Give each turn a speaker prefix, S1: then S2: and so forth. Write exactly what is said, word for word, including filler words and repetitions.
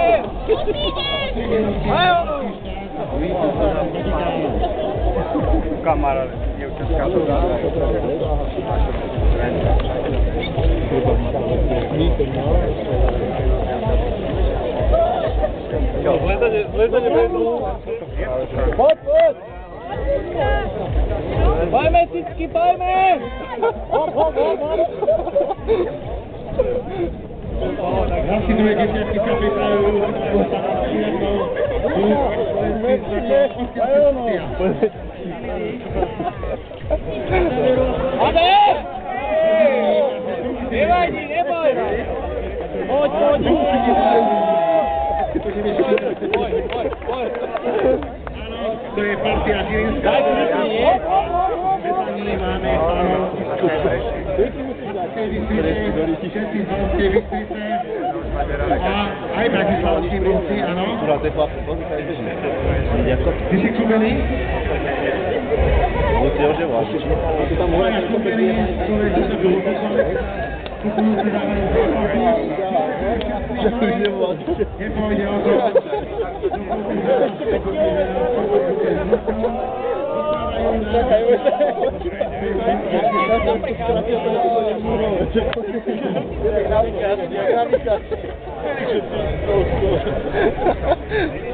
S1: Kamarad, dievčatka. Zlezanie bez rúk. Poď, poď! Pojďme, cicky, pojďme! Hop, hop, hop, hop!
S2: Další dvě děťatky se připravují.
S1: Ade! Nevadí, neboj! Pojď, pojď, pojď! Pojď, pojď, pojď!
S2: To je partia žirinská. Představili máme pár. Všetci zvolste, vystvíte. A aj bratislavskí brunci, áno. Ty si kúpený? Moja kúpený, ktoré sa to bylo poslali. Kúpenúci dávajú zápachu. Nepôjde o to. Čakaj,